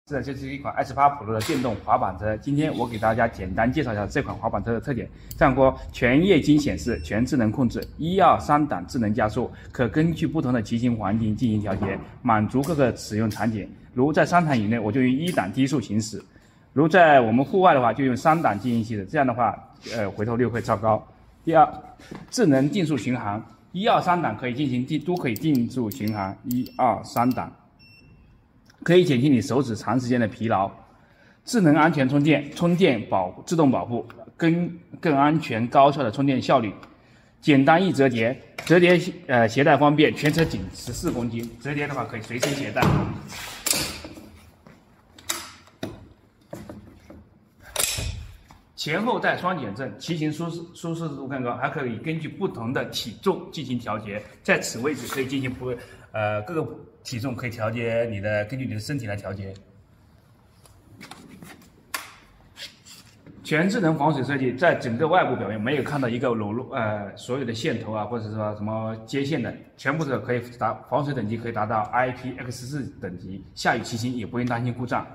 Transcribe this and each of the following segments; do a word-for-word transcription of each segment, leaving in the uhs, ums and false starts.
这就是一款 S 八 Pro 的电动滑板车。今天我给大家简单介绍一下这款滑板车的特点。上锅全液晶显示，全智能控制，一二三档智能加速，可根据不同的骑行环境进行调节，满足各个使用场景。如在商场以内，我就用一档低速行驶；如在我们户外的话，就用三档进行行驶。这样的话，呃，回头率会超高。第二，智能定速巡航，一二三档可以进行定，都可以定速巡航，一二三档。 可以减轻你手指长时间的疲劳。智能安全充电，充电保自动保护，更更安全高效的充电效率。简单易折叠，折叠呃携带方便，全车仅十四公斤，折叠的话可以随身携带。前后带双减震，骑行舒适舒适度更高，还可以根据不同的体重进行调节。在此位置可以进行不呃各个体重可以调节你的，根据你的身体来调节。全智能防水设计，在整个外部表面没有看到一个裸露呃所有的线头啊，或者说什么接线的，全部是可以达防水等级可以达到 I P X 四 等级，下雨骑行也不用担心故障。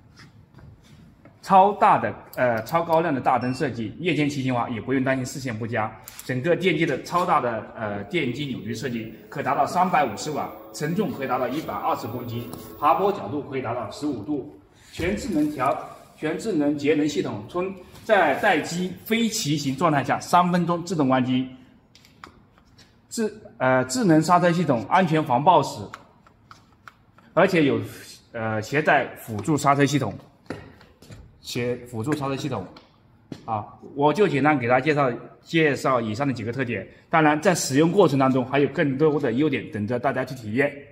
超大的呃超高亮的大灯设计，夜间骑行的话也不用担心视线不佳。整个电机的超大的呃电机扭矩设计，可达到三百五十瓦，承重可以达到一百二十公斤，爬坡角度可以达到十五度。全智能调全智能节能系统，从在待机非骑行状态下三分钟自动关机。智呃智能刹车系统，安全防抱死，而且有呃携带辅助刹车系统。 且辅助刹车系统，啊，我就简单给大家介绍介绍以上的几个特点。当然，在使用过程当中还有更多的优点等着大家去体验。